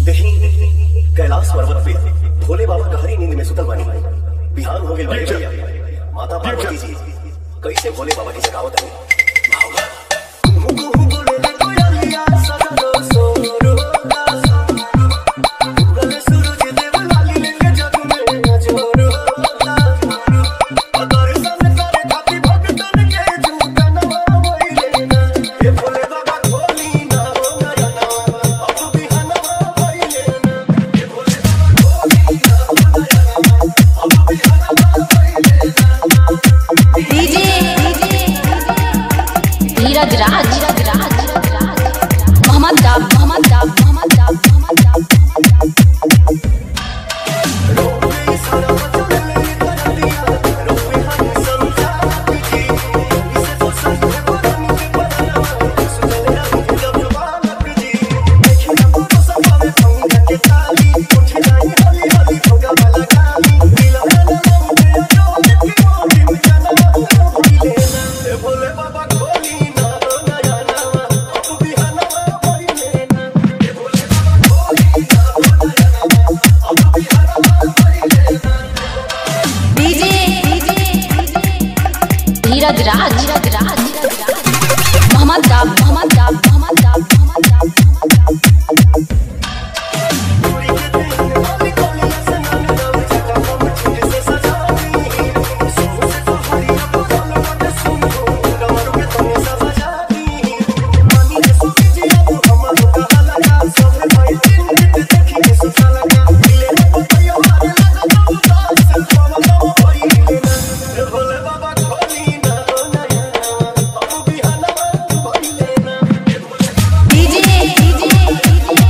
कैलाश पर्वत पे भोले बाबा गहरी नींद में सुतल बानी। बिहान हो गेल भैया, माता पार्वती जी कैसे भोले बाबा की जगावत है।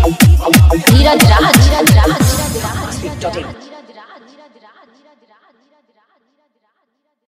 धीरज राज